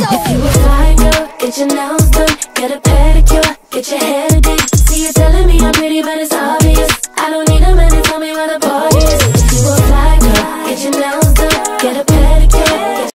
If you a fly girl, get your nails done, get a pedicure, get your hair